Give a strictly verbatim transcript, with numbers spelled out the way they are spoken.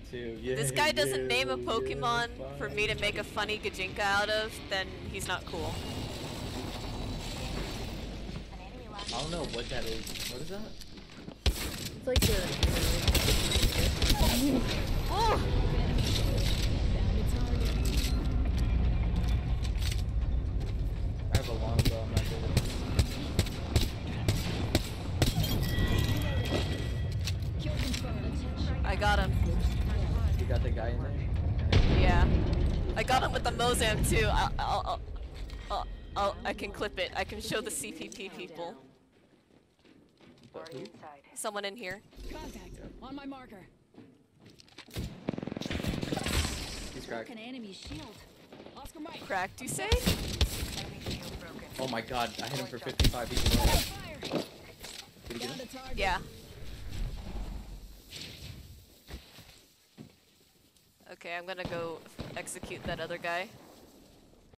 too. Yeah, This guy doesn't yeah, name a Pokemon yeah, for me to make a funny Gajinka out of, then he's not cool. I don't know what that is. What is that? It's like the... Oh! I have a long bow, I'm not good at it. I got him. You got the guy in there? Yeah. I got him with the mozam too. I'll, I'll, I'll, I'll, I'll, I can clip it. I can show the C P P people. Someone in here. Contact on my marker. He's cracked. An enemy shield. Oscar Mike. Cracked, you say? Oh my god, I hit him for fifty-five. He's alone. Did he get him? Yeah. Okay, I'm gonna go execute that other guy.